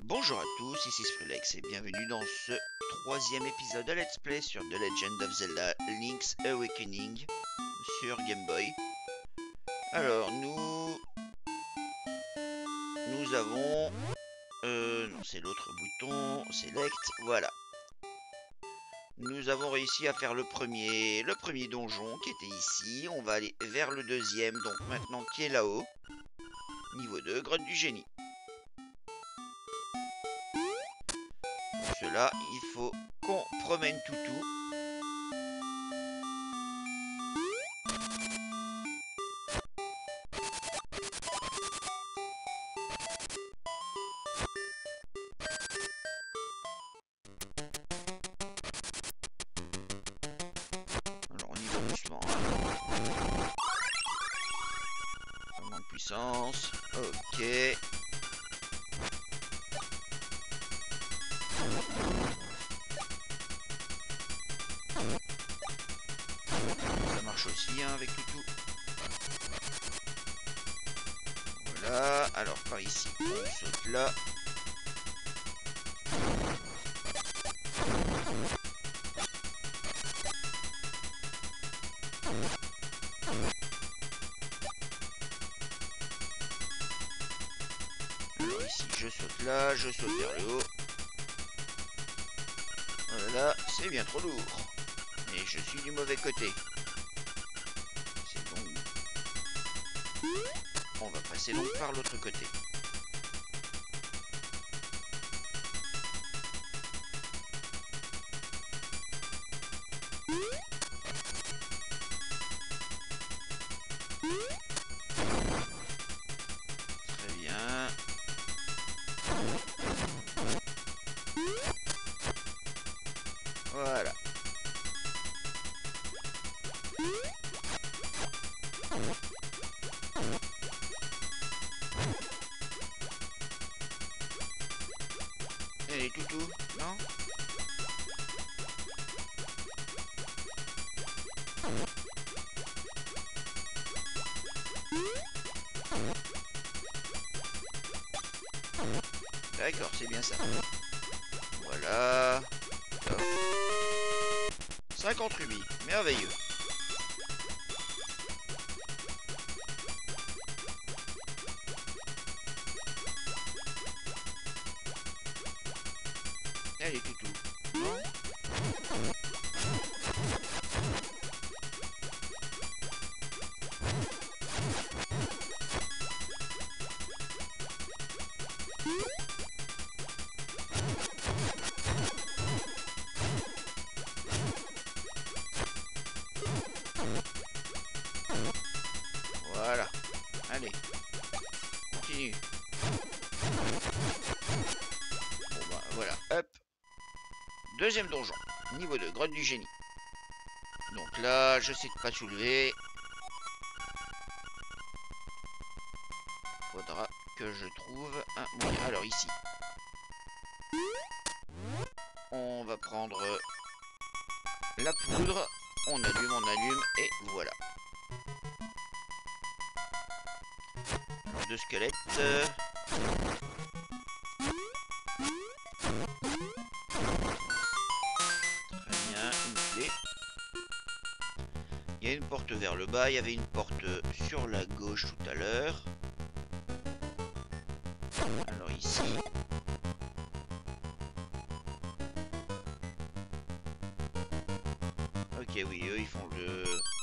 Bonjour à tous, ici Skrillex et bienvenue dans ce troisième épisode de Let's Play sur The Legend of Zelda Link's Awakening sur Game Boy. Alors nous avons... non, c'est l'autre bouton, Select, voilà. Nous avons réussi à faire le premier donjon qui était ici. On va aller vers le deuxième, donc maintenant qui est là-haut. Niveau 2, grotte du génie. Pour cela, il faut qu'on promène Toutou. Alors on y va doucement. Vraiment de puissance. Ok. Ça marche aussi hein, avec Toutou. Voilà. Alors par ici, on saute là. Alors ici, je saute là, je saute vers le haut. Voilà, c'est bien trop lourd. Mais je suis du mauvais côté. C'est donc... On va passer donc par l'autre côté. Très bien. Voilà. Allez, Toutou, non? D'accord, c'est bien ça. Voilà. Top. 50 rubis, merveilleux. Allez, Toutou, non? Voilà. Allez. Continue. Bon bah voilà. Hop. Deuxième donjon. Niveau 2, grotte du génie. Donc là, je sais pas soulever. Faudra que je trouve un moyen. Alors ici. On va prendre la poudre. On allume et voilà. Alors deux squelettes. Très bien, une clé. Il y a une porte vers le bas, il y avait une porte sur la gauche tout à l'heure. Alors ici. Ok, oui, eux ils font le...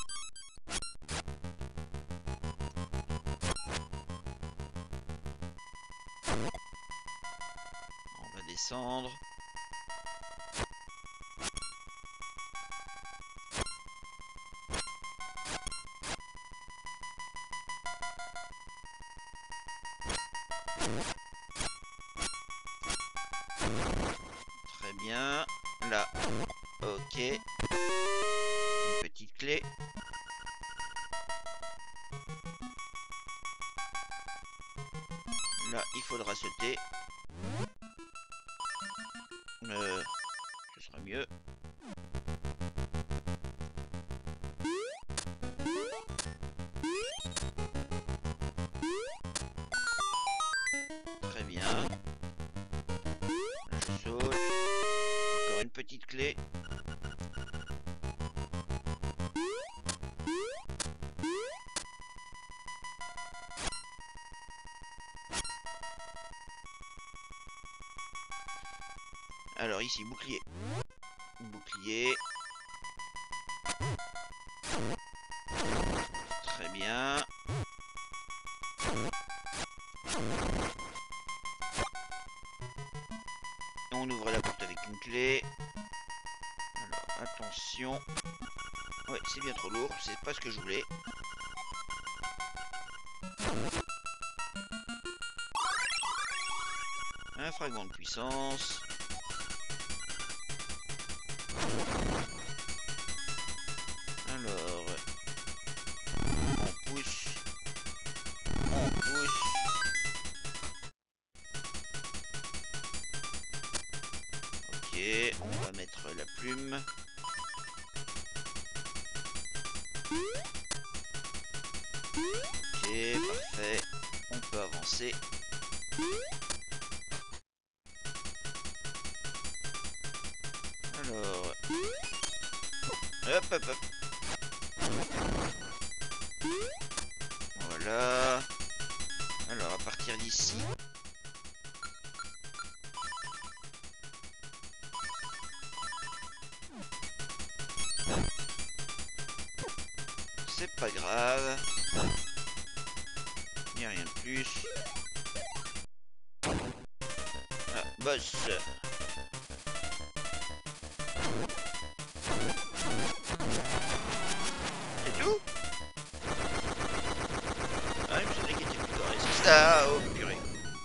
On va descendre. Très bien. Là. Ok. Une petite clé. Là, il faudra sauter. Ce sera mieux. Très bien. Alors ici, bouclier. Bouclier. Très bien. On ouvre la porte avec une clé. Alors, attention. Ouais, c'est bien trop lourd. C'est pas ce que je voulais. Un fragment de puissance. Alors, on pousse. On pousse. Ok, on va mettre la plume. Ok, parfait. On peut avancer. Alors, hop, hop, hop. Voilà. Alors, à partir d'ici. C'est pas grave. Il n'y a rien de plus. Ah, boss. C'est tout? Ah, il me semblait qu'il était plutôt résistant. Ah, oh purée.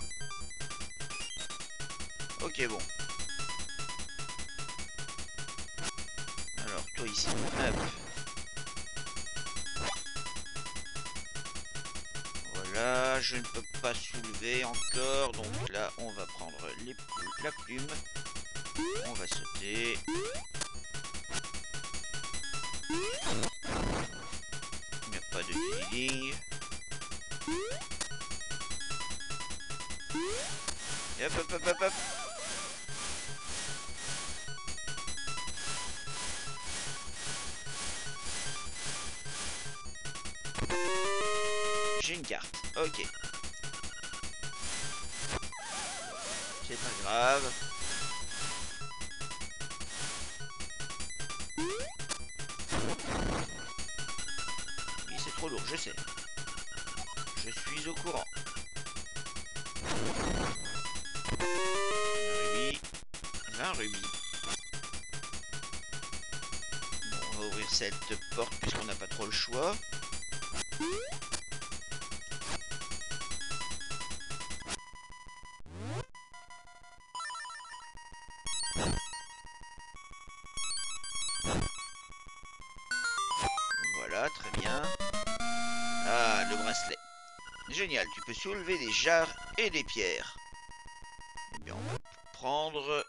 Ok, bon. Alors, toi ici. Hop. Voilà, je ne peux pas soulever encore. Donc là, on va prendre la plume. On va sauter. Il n'y a pas de healing. Et hop, hop, hop, hop, hop. J'ai une carte. Ok. C'est pas grave. Oui, c'est trop lourd, je sais. Je suis au courant. Rubis. 20 rubis. Bon, on va ouvrir cette porte puisqu'on n'a pas trop le choix. Voilà, très bien. Ah, le bracelet. Génial, tu peux soulever des jarres et des pierres. Eh bien, on va prendre...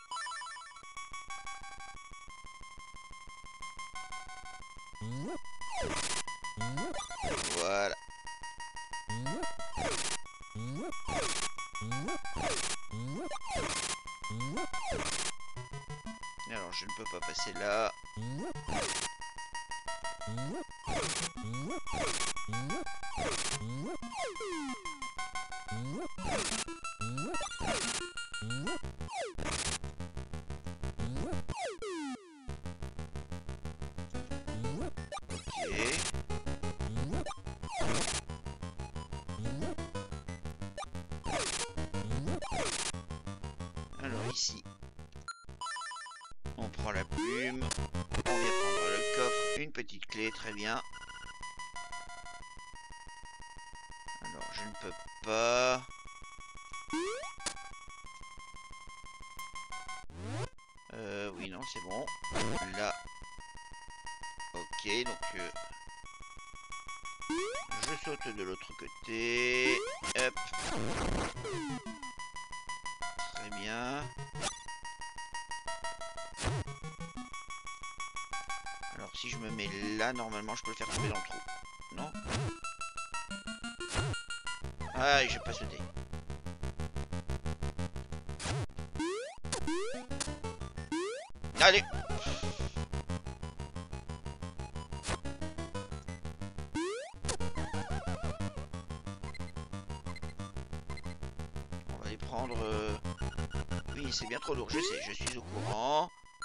Voilà. Alors, je ne peux pas passer là. Ok. Alors ici, on prend la plume, on vient prendre le coffre, une petite clé, très bien. Alors je ne peux pas... oui, non, c'est bon. Là. Ok, donc... je saute de l'autre côté. Hop. Très bien. Alors si je me mets là, normalement je peux le faire tomber dans le trou. Non? Ah, j'ai pas sauté. Allez! On va les prendre... Oui, c'est bien trop lourd, je sais, je suis au courant.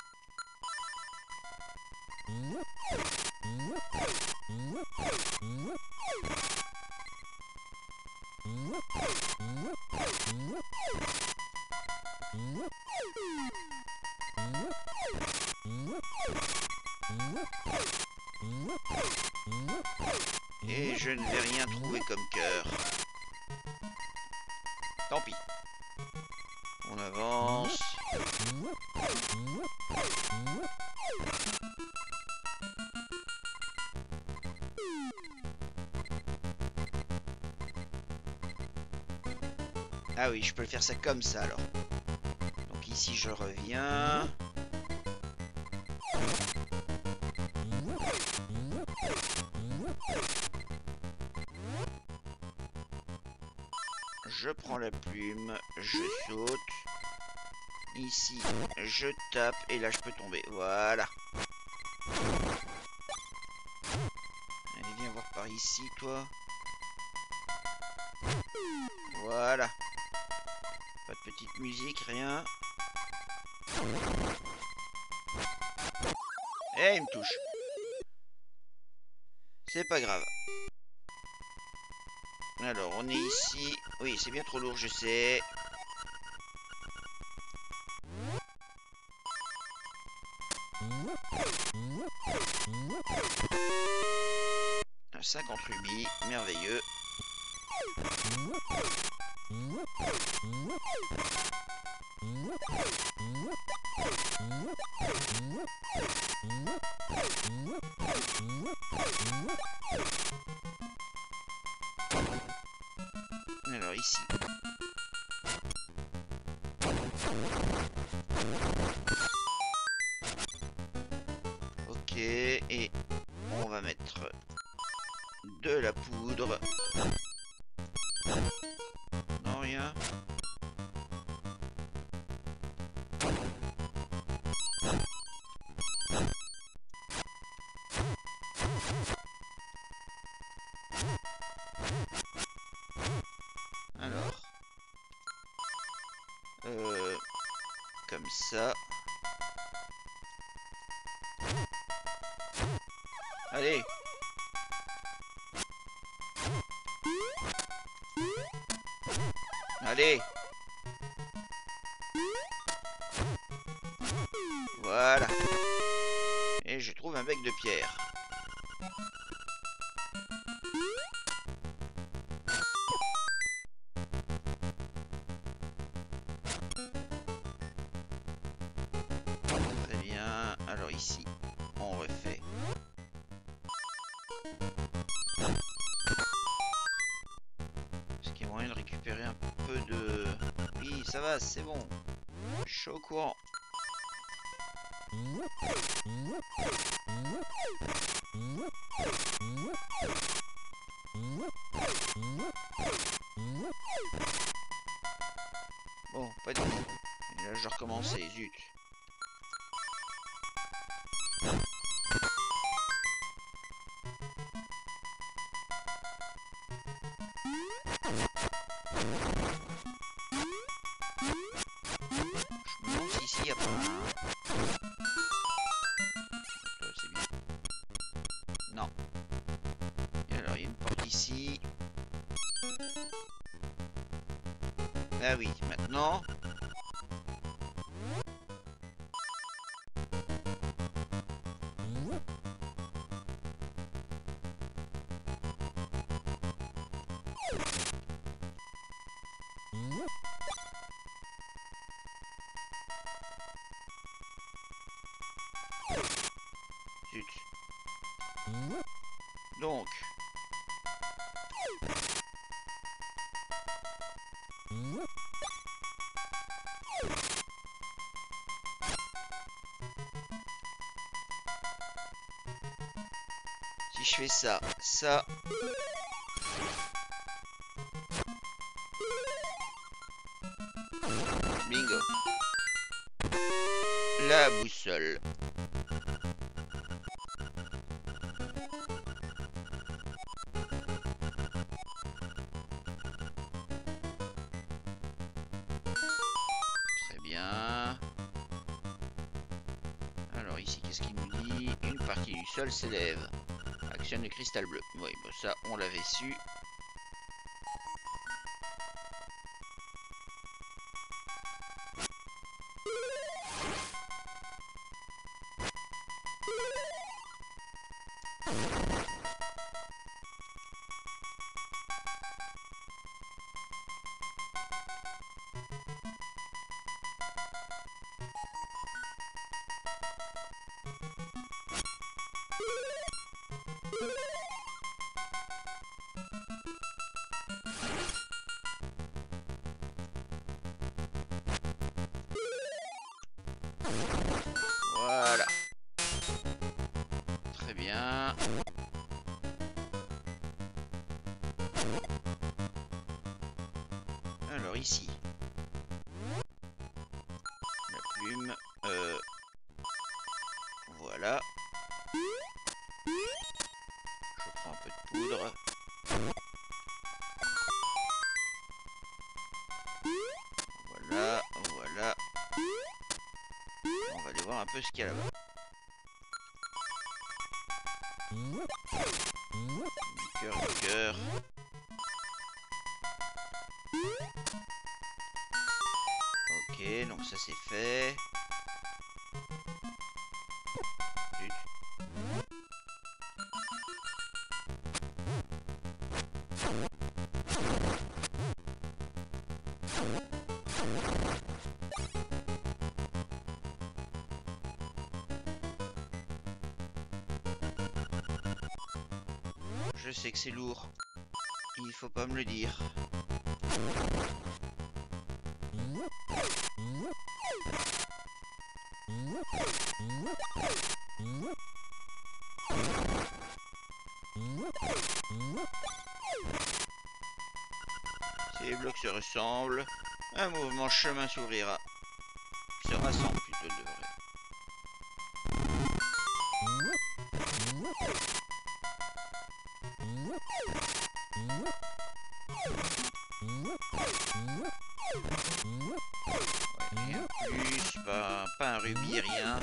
Et je ne vais rien trouver comme cœur. Tant pis. On avance. Ah oui, je peux faire ça comme ça alors. Donc ici je reviens. Je prends la plume, je saute. Ici, je tape et là je peux tomber. Voilà. Allez, viens voir par ici, toi. Voilà. Pas de petite musique, rien. Eh, il me touche. C'est pas grave. Alors, on est ici. Oui, c'est bien trop lourd, je sais. Un 50 rubis, merveilleux. Alors ici. Ok, et on va mettre de la poudre. Non, rien. Alors. Comme ça. Allez. Allez. Voilà. Et je trouve un bec de pierre. Très bien. Alors ici, on refait. Est-ce qu'il y a moyen de récupérer un peu de... Oui, ça va, c'est bon. Je suis au courant. Bon, pas de vie. Et là, je recommence et zut. Je me demande si ici il n'y a pas un... C'est bien. Non. Et alors, il y a une porte ici. Ah oui, maintenant... Zut. Donc... Si je fais ça, ça... Bingo. La boussole. Très bien. bien. Alors ici, qu'est-ce qu'il nous dit? Une partie du sol s'élève. Actionne le cristal bleu. Oui, bon, ça, on l'avait su. Voilà. Très bien. Alors ici. La plume. Voilà. Je prends un peu de poudre. Voilà, voilà. On va aller voir un peu ce qu'il y a là-bas. Du cœur. Ok, donc ça c'est fait. Zut. Je sais que c'est lourd. Il faut pas me le dire. Si les blocs se ressemblent, un mouvement chemin s'ouvrira. Se rassemble plutôt de vrai. Rien plus, pas un rubis, rien.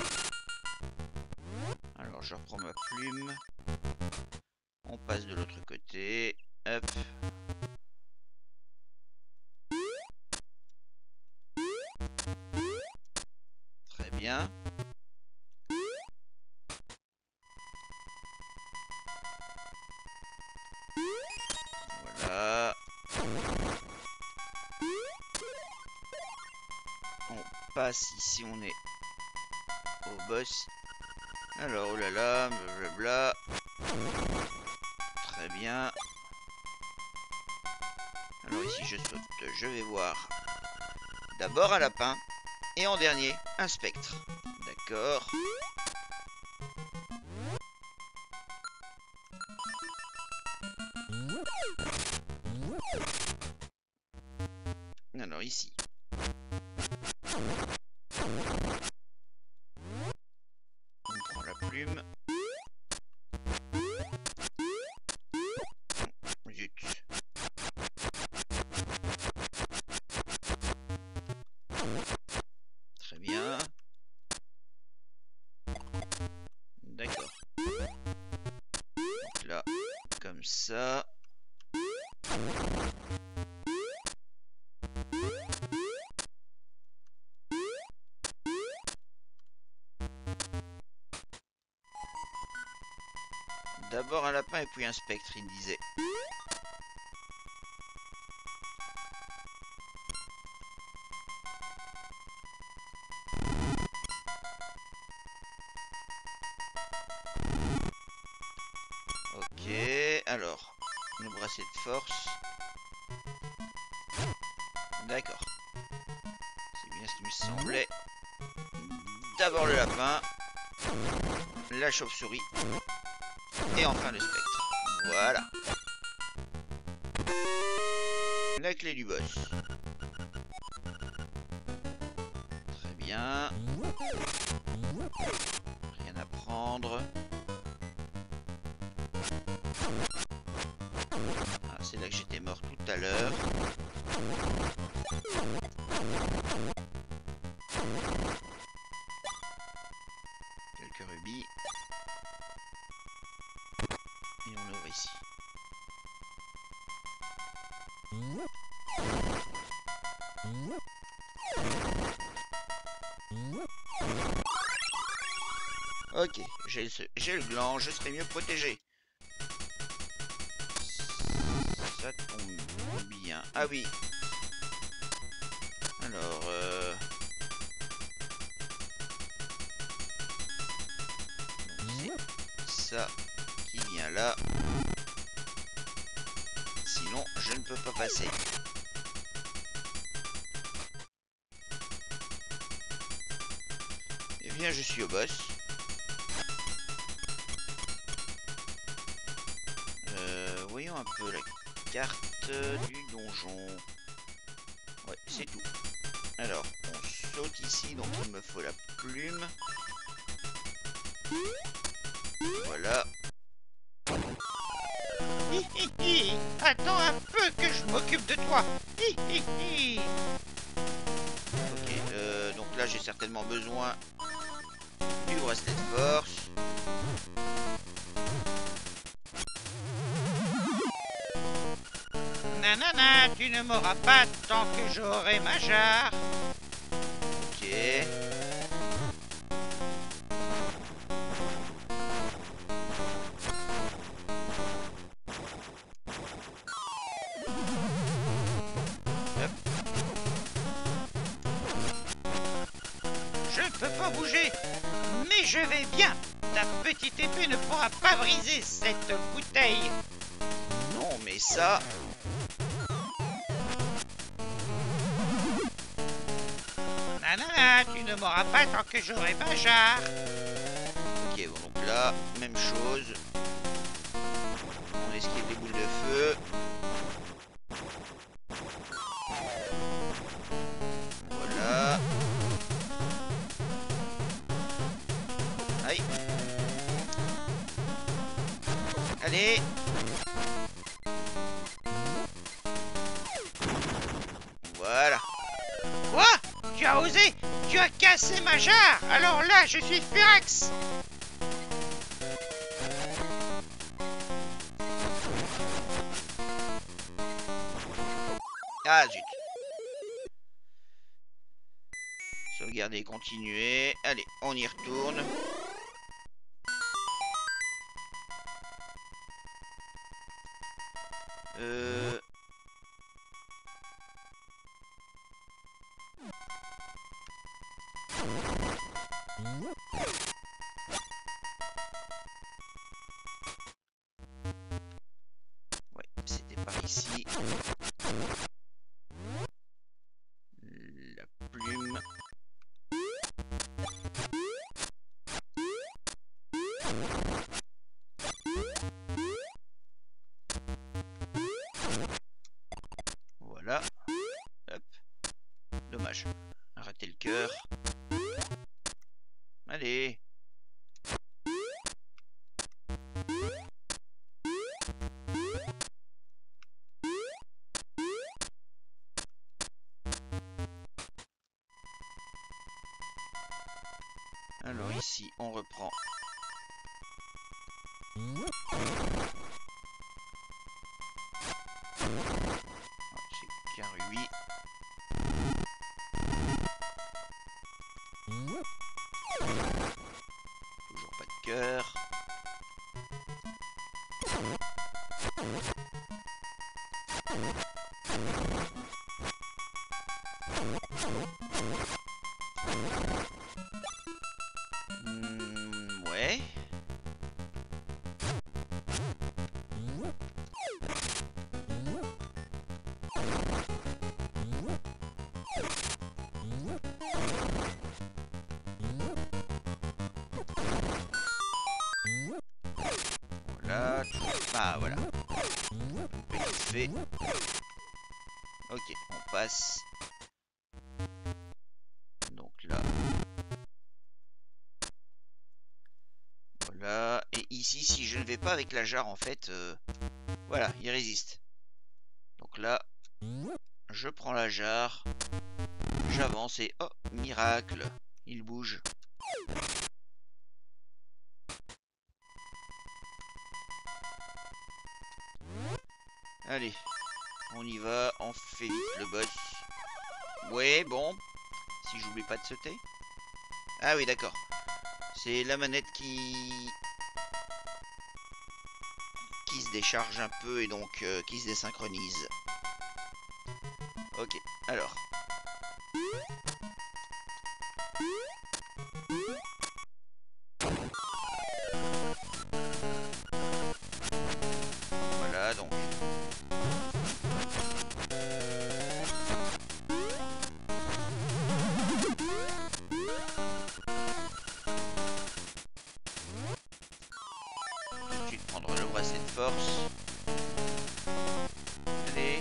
Alors je reprends ma plume. On passe de l'autre côté. Hop. Très bien. Voilà. On passe ici, on est au boss. Alors, oh là là, blablabla. Très bien. Alors ici, je saute. Je vais voir d'abord un lapin. Et en dernier, un spectre. D'accord. Alors ici. On prend la plume. Zut. Très bien. D'accord. Donc là, comme ça. D'abord un lapin et puis un spectre, il disait. Ok, alors, le bracelet de force. D'accord. C'est bien ce qui me semblait. D'abord le lapin, la chauve-souris, et enfin le spectre. Voilà. La clé du boss. Très bien. Rien à prendre. Ah, c'est là que j'étais mort tout à l'heure. Quelques rubis. Et on ouvre ici. Ok, j'ai le gland, je serai mieux protégé. Ça tombe bien. Ah oui. Alors, donc c'est ça qui vient là. Sinon, je ne peux pas passer. Eh bien, je suis au boss. Voyons un peu la carte du donjon. Ouais, c'est tout. Alors, on saute ici, donc il me faut la plume. Voilà. Hi hi hi. Attends un peu que je m'occupe de toi. Hi hi hi. Ok, donc là j'ai certainement besoin du bracelet de force. Nanana, tu ne m'auras pas tant que j'aurai ma jarre. Ok. Je ne peux pas bouger, mais je vais bien. Ta petite épée ne pourra pas briser cette bouteille. Non, mais ça... Nanana, tu ne m'auras pas tant que j'aurai ma jarre. Ok, bon, donc là, même chose. On esquive les boules de feu. Voilà. Aïe. Allez. Voilà. Quoi? Tu as osé? Tu as cassé ma jarre. Alors là, je suis furax. Ah, zut. Sauvegarder, continuer. Allez, on y retourne. Euh... Ouais, c'était par ici. La plume. Voilà. Hop. Dommage. Rater le cœur. Allez. Alors ici, on reprend. C'est qu'un rubis. Toujours pas de cœur. Ouais. Voilà. Ah, voilà. Petite fée. Ok, on passe. Donc là. Voilà. Et ici, si je ne vais pas avec la jarre, en fait, voilà, il résiste. Donc là, je prends la jarre. J'avance et... Oh, miracle. Il bouge. Allez. On y va. On fait vite le boss. Ouais, bon. Si j'oublie pas de sauter. Ah oui, d'accord. C'est la manette qui se décharge un peu et donc qui se désynchronise. Ok, alors. Voilà, donc. Tout de suite prendre le bracelet de force. Allez.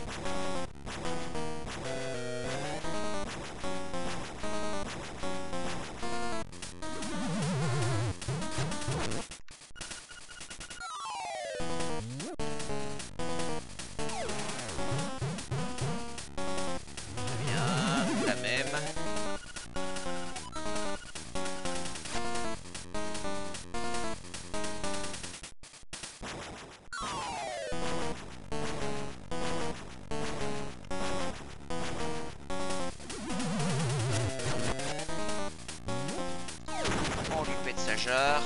Bien, la même. On lui pète sa jarre.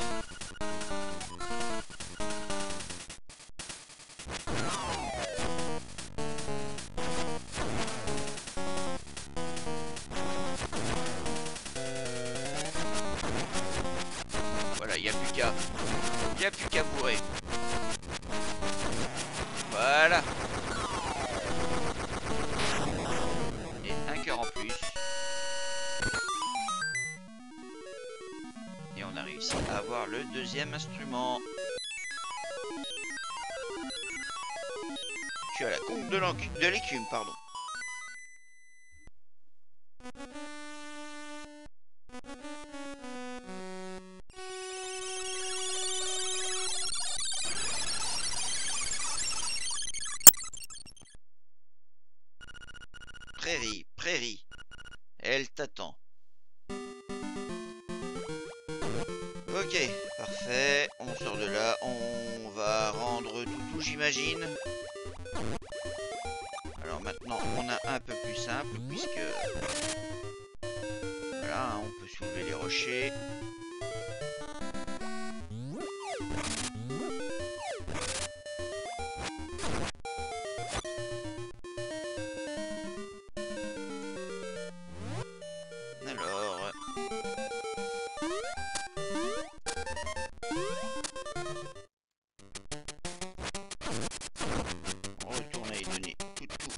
Voilà, il n'y a plus qu'à bourrer. Voilà. Et un cœur en plus. Et on a réussi à avoir le deuxième instrument. Je suis à la conque de l'écume, pardon. Prairie, prairie. Elle t'attend. Ok, parfait. On sort de là. On va rendre Toutou, j'imagine. Alors maintenant, on a un peu plus simple, puisque... Voilà, hein, on peut soulever les rochers. Alors... On retourne à y donner Toutou.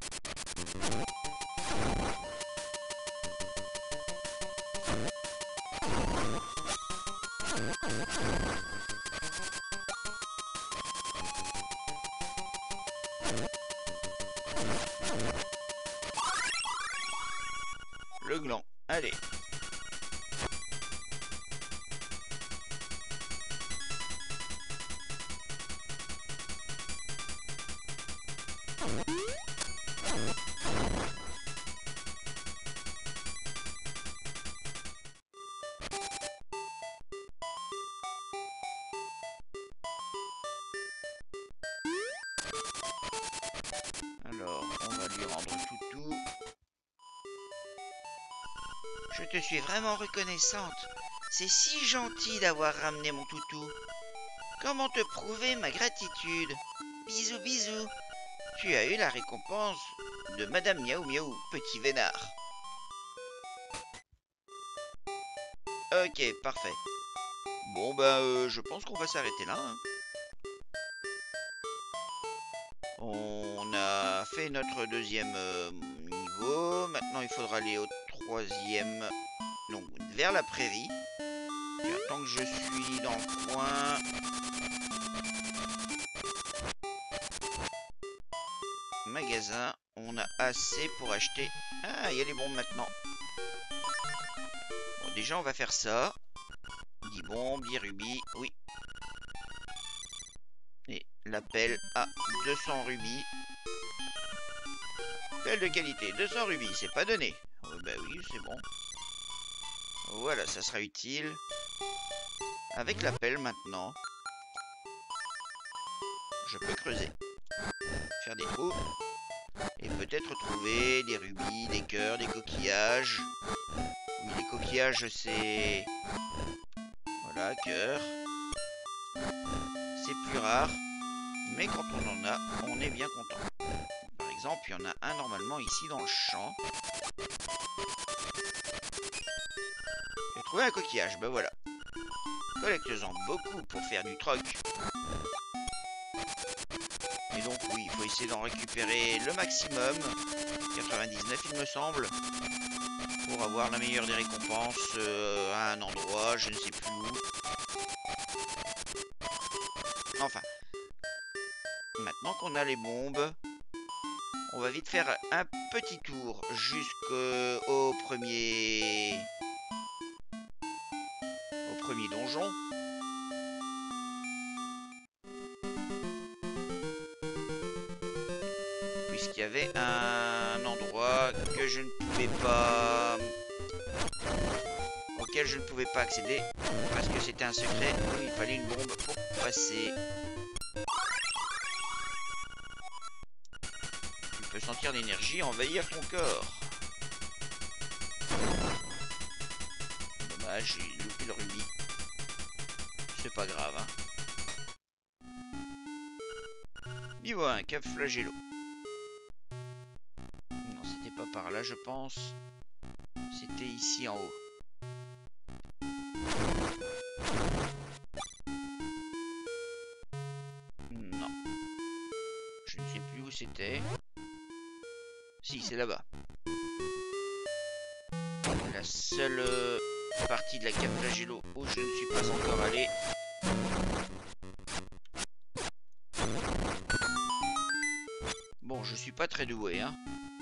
Le gland. Allez. Alors, on va lui rendre Toutou. Je te suis vraiment reconnaissante. C'est si gentil d'avoir ramené mon toutou. Comment te prouver ma gratitude? Bisous, bisous. Tu as eu la récompense de Madame Miaou Miaou, petit vénard. Ok, parfait. Bon, ben, je pense qu'on va s'arrêter là, hein. On a fait notre deuxième niveau. Maintenant, il faudra aller au troisième. Donc, vers la prairie. Et tant que je suis dans le coin... Magasin. On a assez pour acheter... Ah, il y a les bombes maintenant. Bon, déjà, on va faire ça. 10 bombes, 10 rubis. Oui. Et l'appel à 200 rubis. Pelle de qualité, 200 rubis, c'est pas donné. Bah oui, c'est bon. Voilà, ça sera utile. Avec la pelle maintenant, je peux creuser. Faire des trous. Et peut-être trouver des rubis, des cœurs, des coquillages. Oui, les coquillages, c'est... Voilà, cœur. C'est plus rare. Mais quand on en a, on est bien content. Par exemple, il y en a un normalement ici dans le champ. J'ai trouvé un coquillage, ben voilà. Collecte-en beaucoup pour faire du troc. Et donc oui, il faut essayer d'en récupérer le maximum. 99 il me semble. Pour avoir la meilleure des récompenses à un endroit, je ne sais plus où. Enfin. Maintenant qu'on a les bombes, on va vite faire un petit tour jusqu'au premier donjon. Puisqu'il y avait un endroit que je ne pouvais pas... auquel je ne pouvais pas accéder parce que c'était un secret où il fallait une bombe pour passer. Tu peux sentir l'énergie envahir ton corps. Dommage, j'ai loupé le rubis. C'est pas grave, hein. Niveau 1, Cap Flagello. Non, c'était pas par là, je pense. C'était ici en haut. Non. Je ne sais plus où c'était. Si, c'est là-bas. La seule partie de la Cap Flagello où je ne suis pas encore allé. Bon, je suis pas très doué, hein.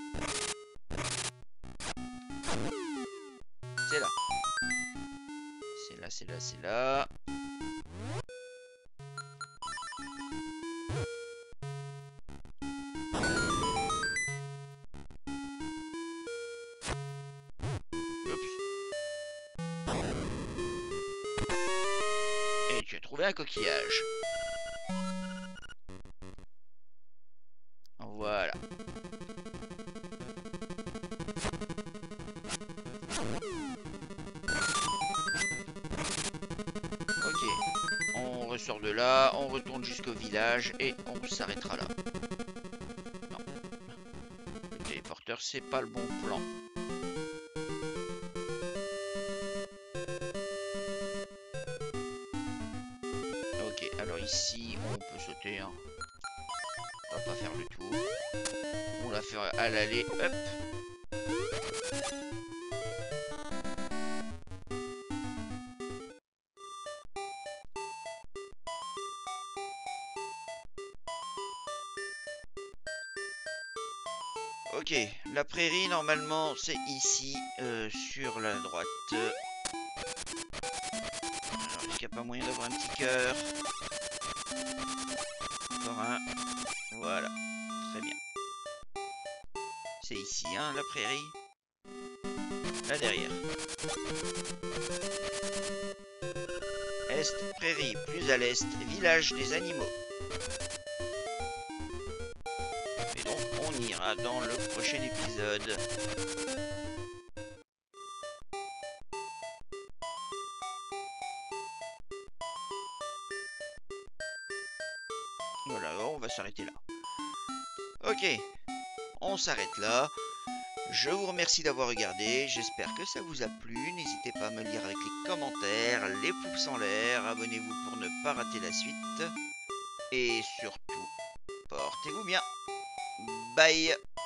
C'est là. C'est là, c'est là, c'est là. Et tu as trouvé un coquillage. Voilà. Ok. On ressort de là, on retourne jusqu'au village et on s'arrêtera là. Non. Le téléporteur, c'est pas le bon plan. Ok, alors ici, on peut sauter, hein. On va pas faire le tour. On la fait à l'aller, hop. Ok, la prairie, normalement, c'est ici, sur la droite. Alors, est-ce qu'il n'y a pas moyen d'avoir un petit cœur? Encore un. Voilà, très bien. C'est ici, hein, la prairie. Là derrière. Est, prairie, plus à l'est, village des animaux. Et donc, on ira dans le prochain épisode. Voilà, on va s'arrêter là. Ok, on s'arrête là. Je vous remercie d'avoir regardé, j'espère que ça vous a plu. N'hésitez pas à me lire avec les commentaires, les pouces en l'air, abonnez-vous pour ne pas rater la suite. Et surtout, portez-vous bien. Bye.